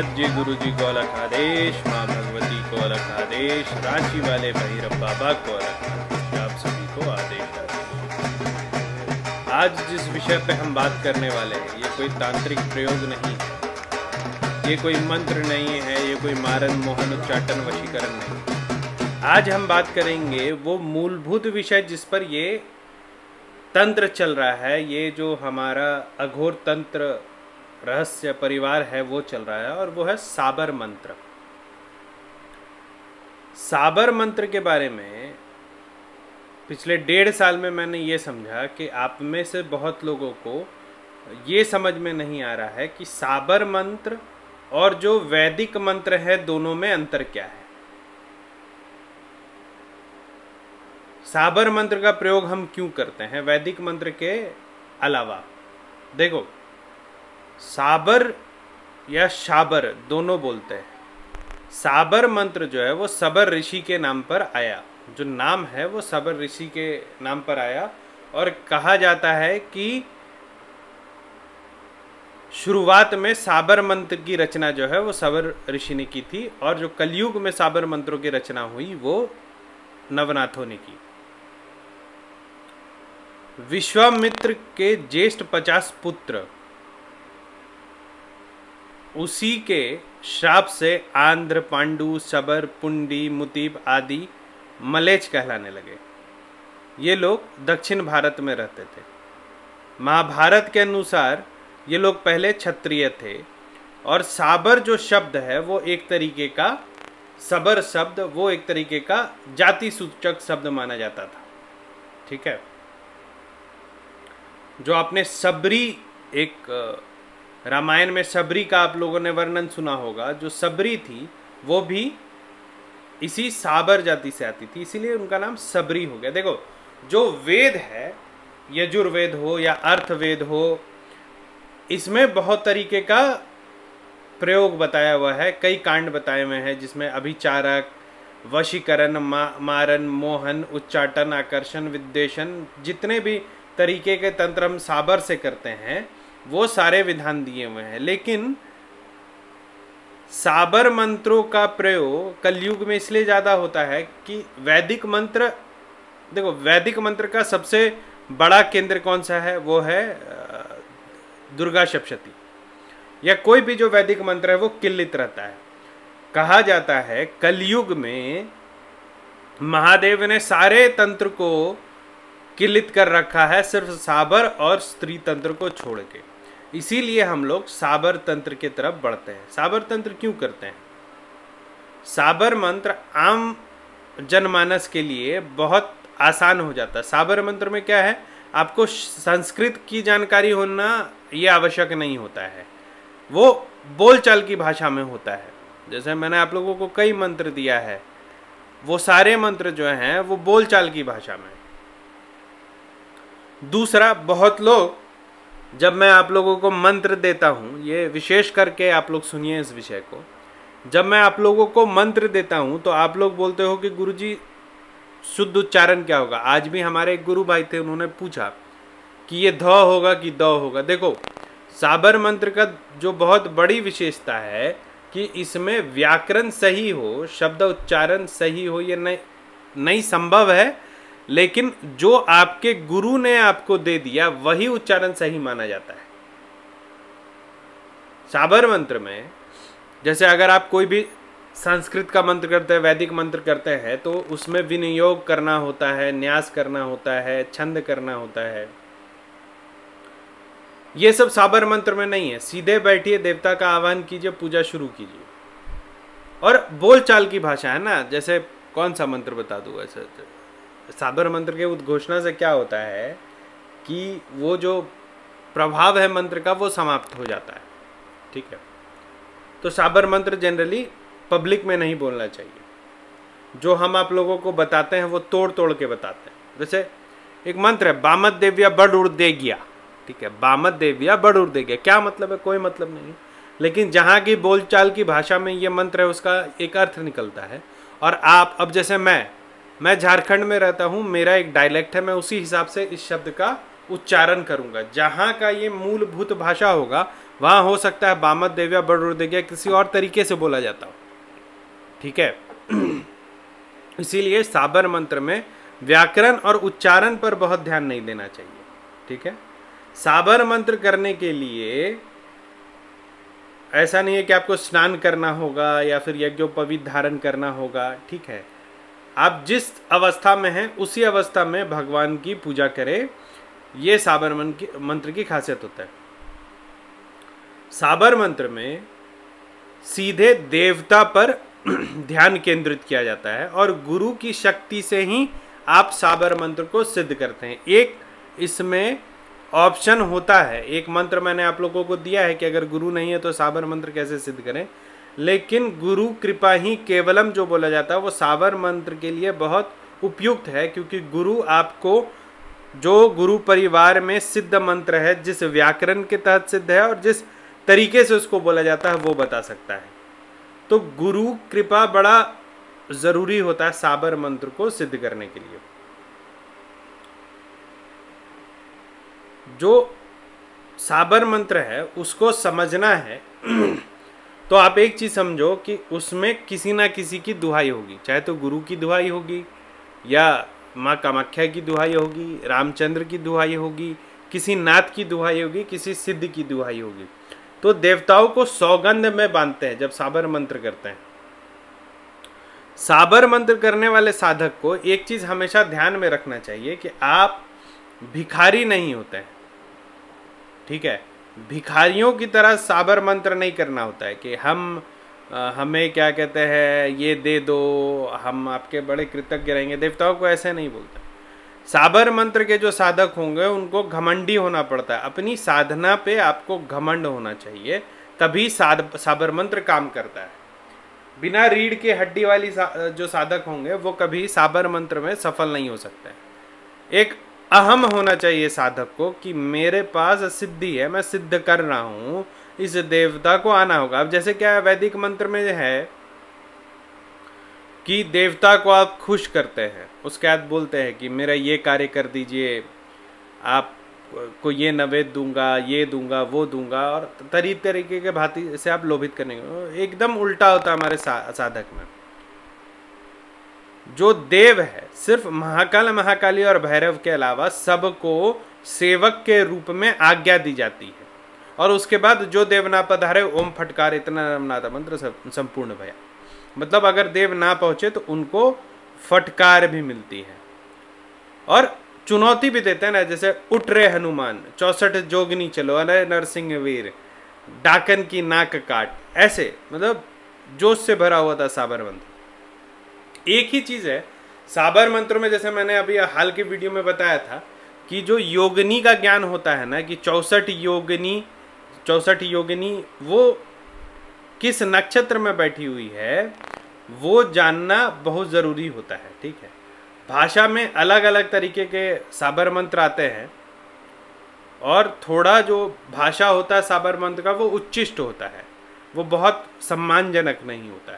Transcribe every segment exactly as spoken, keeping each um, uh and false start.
नाथ जी गुरु जी को अलग आदेश, माँ भगवती को अलग आदेश, रांची वाले भैरव बाबा को अलग आदेश, आप सभी को आदेश आदेश। आज जिस विषय पे हम बात करने वाले हैं ये कोई तांत्रिक प्रयोग नहीं, ये कोई मंत्र नहीं है, ये कोई मारन मोहन उच्चाटन वशीकरण नहीं। आज हम बात करेंगे वो मूलभूत विषय जिस पर ये तंत्र चल रहा है, ये जो हमारा अघोर तंत्र रहस्य परिवार है वो चल रहा है, और वो है साबर मंत्र। साबर मंत्र के बारे में पिछले डेढ़ साल में मैंने ये समझा कि आप में से बहुत लोगों को ये समझ में नहीं आ रहा है कि साबर मंत्र और जो वैदिक मंत्र है दोनों में अंतर क्या है। साबर मंत्र का प्रयोग हम क्यों करते हैं वैदिक मंत्र के अलावा? देखो, साबर या शाबर दोनों बोलते हैं। साबर मंत्र जो है वो सबर ऋषि के नाम पर आया, जो नाम है वो सबर ऋषि के नाम पर आया, और कहा जाता है कि शुरुआत में साबर मंत्र की रचना जो है वो सबर ऋषि ने की थी, और जो कलयुग में साबर मंत्रों की रचना हुई वो नवनाथों ने की। विश्वामित्र के ज्येष्ठ पचास पुत्र उसी के श्राप से आंध्र, पांडु, सबर, पुंडी, मुतीब आदि मलेच कहलाने लगे। ये लोग दक्षिण भारत में रहते थे। महाभारत के अनुसार ये लोग पहले क्षत्रिय थे, और साबर जो शब्द है वो एक तरीके का सबर शब्द वो एक तरीके का जाति सूचक शब्द माना जाता था। ठीक है, जो आपने सबरी, एक रामायण में सबरी का आप लोगों ने वर्णन सुना होगा, जो सबरी थी वो भी इसी साबर जाति से आती थी, इसीलिए उनका नाम सबरी हो गया। देखो, जो वेद है, यजुर्वेद हो या अर्थवेद हो, इसमें बहुत तरीके का प्रयोग बताया हुआ है, कई कांड बताए हुए हैं, जिसमें अभिचारक, वशीकरण, मा, मारन, मोहन, उच्चाटन, आकर्षण, विद्वेषण, जितने भी तरीके के तंत्र हम साबर से करते हैं वो सारे विधान दिए हुए हैं। लेकिन साबर मंत्रों का प्रयोग कलयुग में इसलिए ज़्यादा होता है कि वैदिक मंत्र, देखो वैदिक मंत्र का सबसे बड़ा केंद्र कौन सा है? वो है दुर्गा सप्तशती, या कोई भी जो वैदिक मंत्र है वो किल्लित रहता है। कहा जाता है कलयुग में महादेव ने सारे तंत्र को किल्लित कर रखा है, सिर्फ साबर और स्त्री तंत्र को छोड़ के। इसीलिए हम लोग साबर तंत्र की तरफ बढ़ते हैं। साबर तंत्र क्यों करते हैं? साबर मंत्र आम जनमानस के लिए बहुत आसान हो जाता है। साबर मंत्र में क्या है, आपको संस्कृत की जानकारी होना ये आवश्यक नहीं होता है, वो बोलचाल की भाषा में होता है। जैसे मैंने आप लोगों को कई मंत्र दिया है, वो सारे मंत्र जो हैं वो बोलचाल की भाषा में। दूसरा, बहुत लोग, जब मैं आप लोगों को मंत्र देता हूँ, ये विशेष करके आप लोग सुनिए इस विषय को, जब मैं आप लोगों को मंत्र देता हूँ तो आप लोग बोलते हो कि गुरुजी शुद्ध उच्चारण क्या होगा। आज भी हमारे एक गुरु भाई थे, उन्होंने पूछा कि ये ध होगा कि द होगा। देखो, साबर मंत्र का जो बहुत बड़ी विशेषता है कि इसमें व्याकरण सही हो, शब्द उच्चारण सही हो, ये नहीं नहीं संभव है, लेकिन जो आपके गुरु ने आपको दे दिया वही उच्चारण सही माना जाता है। साबर मंत्र में जैसे अगर आप कोई भी संस्कृत का मंत्र करते हैं, वैदिक मंत्र करते हैं, तो उसमें विनियोग करना होता है, न्यास करना होता है, छंद करना होता है। ये सब साबर मंत्र में नहीं है। सीधे बैठिए, देवता का आह्वान कीजिए, पूजा शुरू कीजिए। और बोलचाल की भाषा है ना, जैसे कौन सा मंत्र बता दूं ऐसे। साबर मंत्र के उद्घोषणा से क्या होता है कि वो जो प्रभाव है मंत्र का वो समाप्त हो जाता है। ठीक है, तो साबर मंत्र जनरली पब्लिक में नहीं बोलना चाहिए। जो हम आप लोगों को बताते हैं वो तोड़ तोड़ के बताते हैं। जैसे एक मंत्र है, बामत देव्या बड़ उड़ दे गया। ठीक है, बामत देव्या बड़ उड़ दे गया, क्या मतलब है? कोई मतलब नहीं, लेकिन जहाँ की बोलचाल की भाषा में ये मंत्र है उसका एक अर्थ निकलता है। और आप, अब जैसे मैं मैं झारखंड में रहता हूँ, मेरा एक डायलेक्ट है, मैं उसी हिसाब से इस शब्द का उच्चारण करूँगा। जहाँ का ये मूलभूत भाषा होगा वहाँ हो सकता है बामत देव या बड़रुदेव या किसी और तरीके से बोला जाता हो, ठीक है। इसीलिए साबर मंत्र में व्याकरण और उच्चारण पर बहुत ध्यान नहीं देना चाहिए, ठीक है। साबर मंत्र करने के लिए ऐसा नहीं है कि आपको स्नान करना होगा या फिर यज्ञोपवीत धारण करना होगा, ठीक है। आप जिस अवस्था में हैं उसी अवस्था में भगवान की पूजा करें, ये साबर मंत्र की खासियत होता है। साबर मंत्र में सीधे देवता पर ध्यान केंद्रित किया जाता है और गुरु की शक्ति से ही आप साबर मंत्र को सिद्ध करते हैं। एक इसमें ऑप्शन होता है, एक मंत्र मैंने आप लोगों को दिया है कि अगर गुरु नहीं है तो साबर मंत्र कैसे सिद्ध करें, लेकिन गुरु कृपा ही केवलम जो बोला जाता है वो साबर मंत्र के लिए बहुत उपयुक्त है, क्योंकि गुरु आपको जो गुरु परिवार में सिद्ध मंत्र है, जिस व्याकरण के तहत सिद्ध है और जिस तरीके से उसको बोला जाता है वो बता सकता है। तो गुरु कृपा बड़ा जरूरी होता है साबर मंत्र को सिद्ध करने के लिए। जो साबर मंत्र है उसको समझना है तो आप एक चीज समझो कि उसमें किसी ना किसी की दुहाई होगी, चाहे तो गुरु की दुहाई होगी या माँ कामाख्या की दुहाई होगी, रामचंद्र की दुहाई होगी, किसी नाथ की दुहाई होगी, किसी सिद्ध की दुहाई होगी। तो देवताओं को सौगंध में बांधते हैं जब साबर मंत्र करते हैं। साबर मंत्र करने वाले साधक को एक चीज हमेशा ध्यान में रखना चाहिए कि आप भिखारी नहीं होते हैं, ठीक है। भिखारियों की तरह साबर मंत्र नहीं करना होता है कि हम आ, हमें क्या कहते हैं ये दे दो, हम आपके बड़े कृतज्ञ रहेंगे। देवताओं को ऐसे नहीं बोलता। साबर मंत्र के जो साधक होंगे उनको घमंडी होना पड़ता है, अपनी साधना पे आपको घमंड होना चाहिए, तभी साध साबर मंत्र काम करता है। बिना रीढ़ की हड्डी वाली सा, जो साधक होंगे वो कभी साबर मंत्र में सफल नहीं हो सकते। एक अहम होना चाहिए साधक को कि मेरे पास सिद्धि है, मैं सिद्ध कर रहा हूं, इस देवता को आना होगा। अब जैसे क्या वैदिक मंत्र में है कि देवता को आप खुश करते हैं, उसके बाद बोलते हैं कि मेरा ये कार्य कर दीजिए, आप को ये नैवेद्य दूंगा, ये दूंगा, वो दूंगा, और तरी तरीके के भांति से आप लोभित करने को। एकदम उल्टा होता है हमारे सा, साधक में। जो देव है सिर्फ महाकाल, महाकाली और भैरव के अलावा सबको सेवक के रूप में आज्ञा दी जाती है, और उसके बाद जो देव ना पधारे ओम फटकार इतना नाथ मंत्र संपूर्ण भया। मतलब अगर देव ना पहुंचे तो उनको फटकार भी मिलती है और चुनौती भी देते हैं ना, जैसे उठ रे हनुमान, चौसठ जोगनी चलो, अरे नरसिंह वीर, डाकन की नाक काट, ऐसे मतलब जोश से भरा हुआ था साबर मंत्र। एक ही चीज है साबर मंत्र में, जैसे मैंने अभी हाल की वीडियो में बताया था कि जो योगिनी का ज्ञान होता है ना, कि चौसठ योगिनी चौसठ योगिनी वो किस नक्षत्र में बैठी हुई है वो जानना बहुत जरूरी होता है, ठीक है। भाषा में अलग अलग तरीके के साबर मंत्र आते हैं और थोड़ा जो भाषा होता है साबर मंत्र का वो उच्चिष्ट होता है, वो बहुत सम्मानजनक नहीं होता है।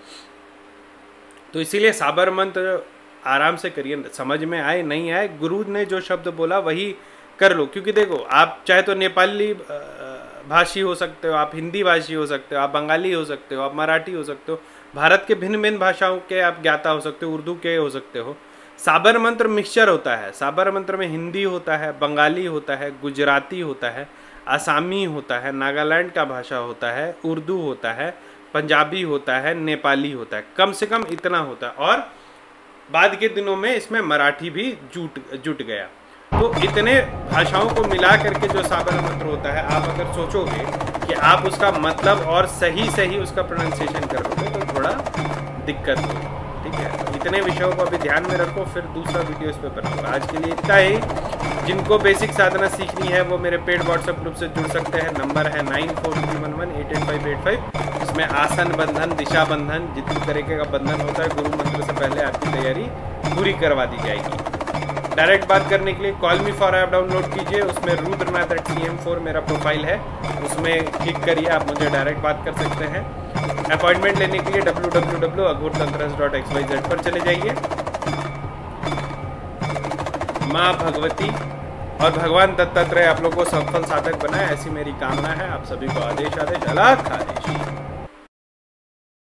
तो इसीलिए साबर मंत्र आराम से करिए, समझ में आए नहीं आए, गुरु ने जो शब्द बोला वही कर लो। क्योंकि देखो, आप चाहे तो नेपाली भाषी हो सकते हो, आप हिंदी भाषी हो सकते हो, आप बंगाली हो सकते हो, आप मराठी हो सकते हो, भारत के भिन्न भिन्न भाषाओं के आप ज्ञाता हो सकते हो, उर्दू के हो सकते हो। साबर मंत्र मिक्सचर होता है। साबर मंत्र में हिंदी होता है, बंगाली होता है, गुजराती होता है, आसामी होता है, नागालैंड का भाषा होता है, उर्दू होता है, पंजाबी होता है, नेपाली होता है, कम से कम इतना होता है। और बाद के दिनों में इसमें मराठी भी जुट जुट गया। तो इतने भाषाओं को मिला करके जो साबर मंत्र होता है, आप अगर सोचोगे कि आप उसका मतलब और सही सही उसका प्रोनाउंसिएशन करोगे तो थोड़ा दिक्कत होगी, ठीक है। इतने विषयों को अभी ध्यान में रखो, फिर दूसरा वीडियो इस पर बनाऊंगा। आज के लिए इतना ही। जिनको बेसिक साधना सीखनी है वो मेरे पेड व्हाट्सएप ग्रुप से जुड़ सकते हैं। नंबर है nine four three one one eight eight five eight five. इसमें आसन बंधन, दिशा बंधन, जितनी तरीके का बंधन होता है गुरु मंत्र से पहले आपकी तैयारी पूरी करवा दी जाएगी। डायरेक्ट बात करने के लिए call me for app download कीजिए, उसमें Rudranath at C M four मेरा प्रोफाइल है, उसमें क्लिक करिए, आप मुझे डायरेक्ट बात कर सकते हैं। अपॉइंटमेंट लेने के लिए W W W dot Aghor Tantras dot X Y Z पर चले जाइए। माँ भगवती और भगवान दत्तात्रेय आप लोग को सफल साधक बनाए, ऐसी मेरी कामना है। आप सभी को आदेश आदेश, अलग आदेश।